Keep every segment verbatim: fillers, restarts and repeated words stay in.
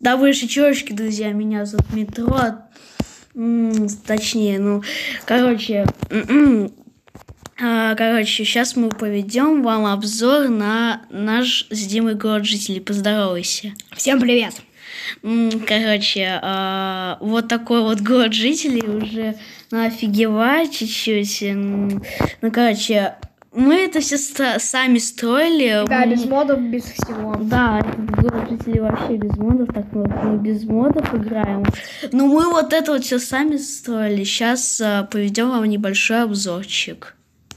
Добрые вечерочки, друзья, меня зовут Метро. М, Точнее, ну, короче, м-м. А, короче, сейчас мы поведем вам обзор на наш с Димой город жителей. Поздоровайся. Всем привет. М, Короче, а, вот такой вот город жителей уже ну, офигевать чуть-чуть. М, Ну, короче, мы это все ста- сами строили. Да, Мы- без модов, без всего. Да, этот город жителей вообще без модов, так мы, мы без модов играем. Но мы вот это вот все сами строили. Сейчас поведем вам небольшой обзорчик.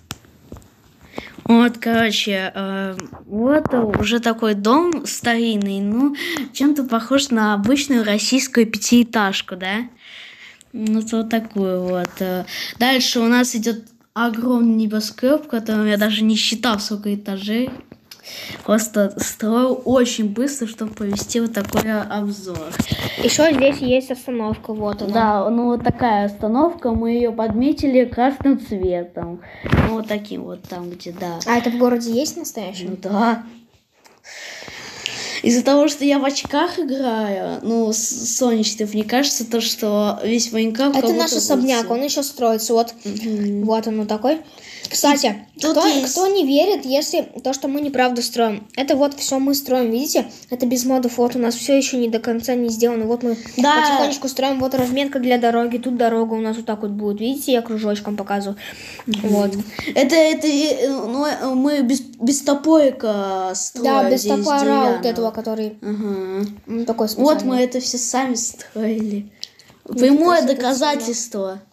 Вот, короче, э, вот уже такой дом старинный, ну, чем-то похож на обычную российскую пятиэтажку, да? Вот, вот такую вот. э. Дальше у нас идет огромный небоскреб, в котором я даже не считал, сколько этажей. Просто строил очень быстро, чтобы повести вот такой обзор. Еще здесь есть остановка, вот она. Да, ну вот такая остановка, мы ее подметили красным цветом. Ну вот таким вот там, где, да. А это в городе есть настоящий? Ну да. Из-за того, что я в очках играю, ну, с- солнечных, мне кажется, то, что весь Майнкрафт... Это как наш будто особняк, бы- он еще строится. Вот, Мгм. вот он такой. Кстати, Тут кто, есть- кто не верит, если то, что мы неправду строим, это вот все мы строим, видите? Это без модов, вот у нас все еще не до конца не сделано. Вот мы Да. потихонечку строим, вот разметка для дороги, тут дорога у нас вот так вот будет, видите, я кружочком показываю. Вот. Это, это, э, ну, мы без, без топорика строим. Да, без здесь топора вот деревянного. этого, который Ага. м, такой Вот специальный. мы это все сами строили. Прямое красота доказательство.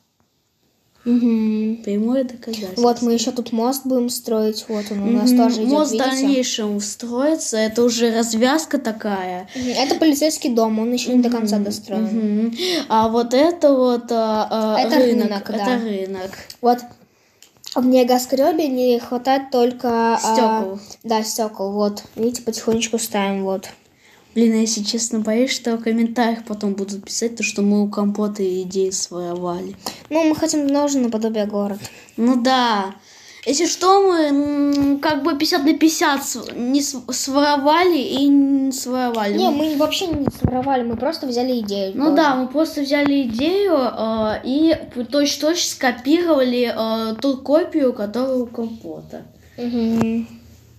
Мгм. Прямое доказательство. Вот мы еще тут мост будем строить. Вот он у нас Мгм. тоже идет, Мост в видите? дальнейшем строится. Это уже развязка такая. Мгм. Это полицейский дом, он еще не до конца достроен. Мгм. А вот это вот а, а, Это рынок. рынок, это да. рынок. Вот в небоскребе не хватает только... а, Стекол. да, стекол. Вот. Видите, потихонечку ставим. Вот. Блин, я, если честно, боюсь, что в комментариях потом будут писать, то, что мы у Компота идеи своровали. Ну, мы хотим тоже наподобие город. Ну да. Если что, мы м, как бы пятьдесят на пятьдесят св- не св- своровали и не своровали. Не, мы вообще не своровали, мы просто взяли идею. Ну тоже. да, мы просто взяли идею э, и точно-точно скопировали э, ту копию, которая у Компота. Мгм.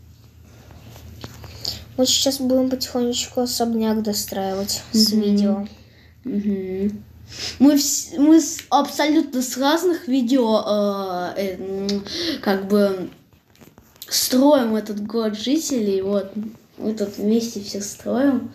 Вот сейчас будем потихонечку особняк достраивать с Мгм. видео. Мгм. Мы, вс- мы с- абсолютно с разных видео э, э, м, как бы строим этот город жителей. Вот мы тут вместе все строим.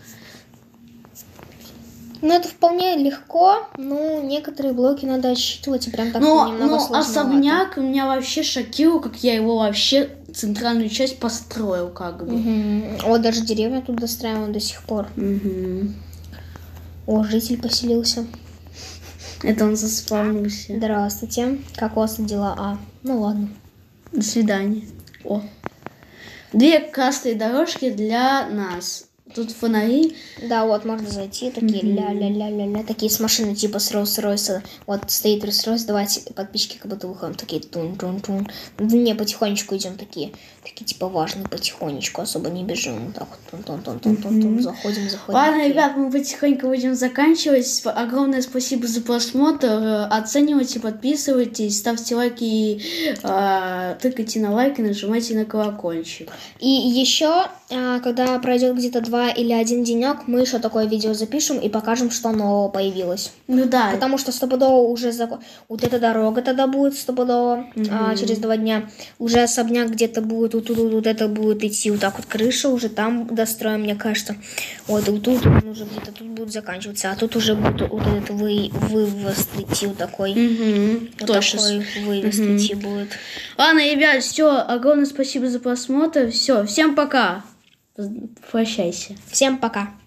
Ну, это вполне легко, но некоторые блоки надо отсчитывать, и прям так Но, немного но сложновато. особняк меня вообще шокировал, как я его вообще центральную часть построил, как бы. Мгм. Вот даже деревню тут достраиваем до сих пор. Мгм. О, житель поселился. Это он заспавнился. Здравствуйте. Как у вас дела? А, ну ладно. До свидания. О. Две красные дорожки для нас. Тут фонари. Да, вот можно зайти, такие ля-ля-ля-ля-ля, такие с машины типа с Роллс-Ройса. Вот стоит Роллс-Ройс, давайте подписчики как будто выходим, такие тун-тун-тун. Не, потихонечку идем такие, такие типа важные, потихонечку, особо не бежим. Вот так вот тун-тун-тун-тун-тун, заходим, заходим. Ладно, такие. ребят, мы потихоньку будем заканчивать. Сп- Огромное спасибо за просмотр. Э, Оценивайте, подписывайтесь, ставьте лайки, и, э, тыкайте на лайк и нажимайте на колокольчик. И еще, а, когда пройдет где-то два или один денек, мы еще такое видео запишем и покажем, что нового появилось. Ну да. Потому что стопудово уже зак... вот эта дорога тогда будет стопудово а, через два дня. Уже особняк где-то будет, вот тут вот это будет идти, вот так вот крыша, уже там достроим, мне кажется. Вот, вот тут он уже где-то тут будет заканчиваться, а тут уже будет вот этот вы, вывоз идти вот такой. Мгм. Вот Точно. такой вывоз идти будет. Ладно, ребят, все, огромное спасибо за просмотр. Все, всем пока. Прощайся. Всем пока.